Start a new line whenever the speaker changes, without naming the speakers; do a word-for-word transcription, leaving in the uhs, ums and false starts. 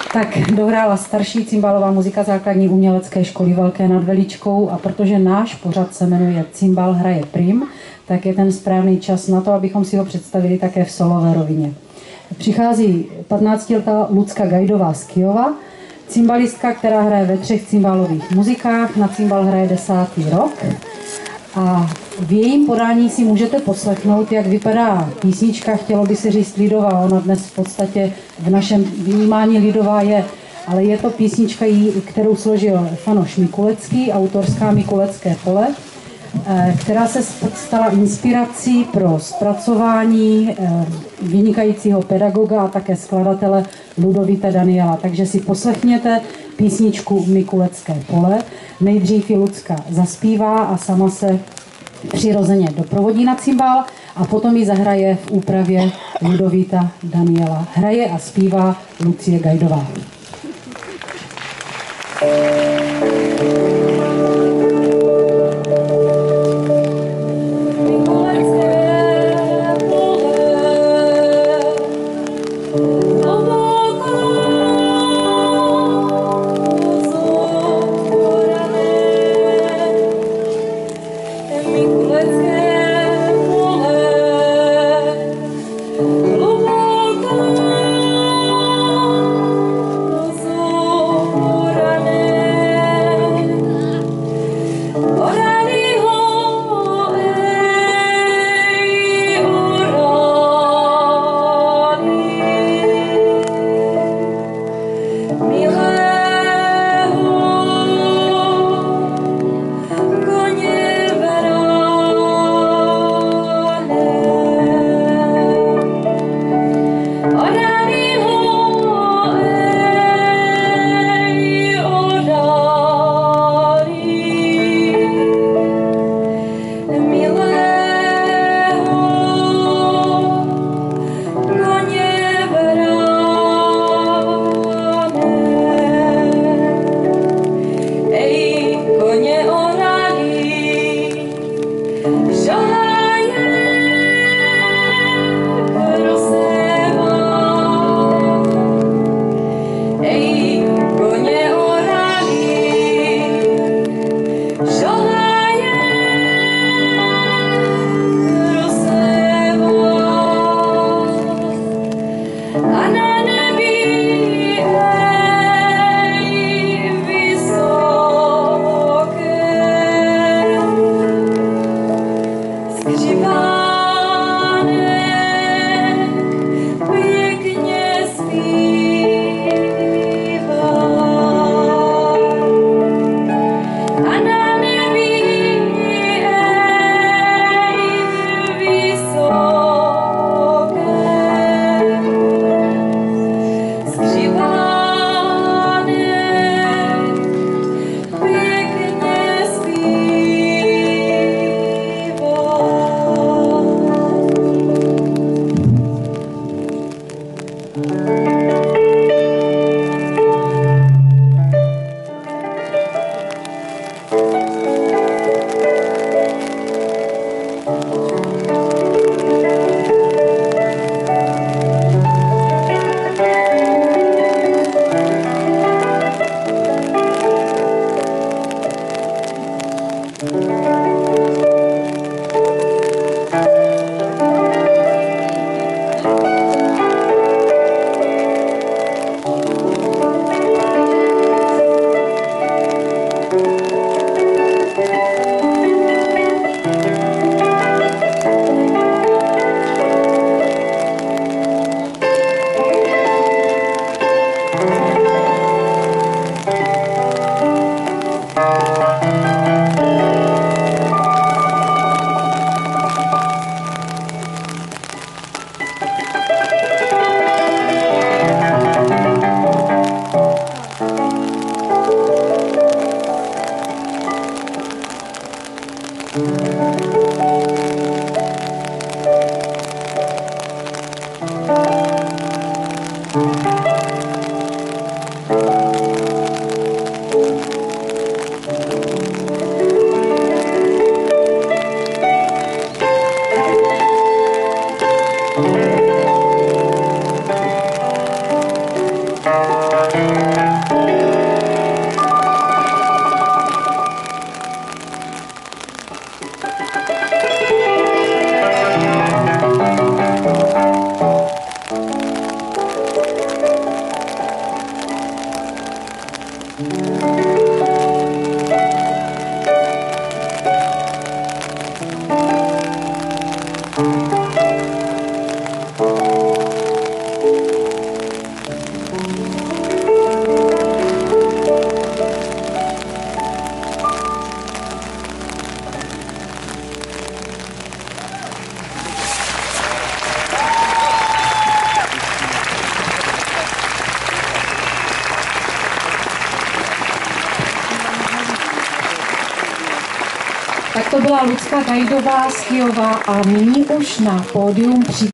tak dohrála starší cimbálová muzika základní umělecké školy Velké nad Veličkou a protože náš pořad se jmenuje Cimbál hraje prim, tak je ten správný čas na to, abychom si ho představili také v solové rovině. Přichází patnáctiletá Lucka Gajdová z Kyjova, cimbalistka, která hraje ve třech cimbálových muzikách, na cimbál hraje desátý rok. A v jejím podání si můžete poslechnout, jak vypadá písnička, chtělo by se říct lidová, ona dnes v podstatě v našem vnímání lidová je, ale je to písnička, kterou složil Fanoš Mikulecký, autorská Mikulecké pole, která se stala inspirací pro zpracování vynikajícího pedagoga a také skladatele Ludovita Daniela. Takže si poslechněte písničku Mikulecké pole. Nejdřív ji Lucka zaspívá a sama se přirozeně doprovodí na cimbál a potom ji zahraje v úpravě Ludovita Daniela. Hraje a zpívá Lucie Gajdová.
Thank you.
Tak to byla Lucka Gajdová z Kyjova a nyní už na pódium při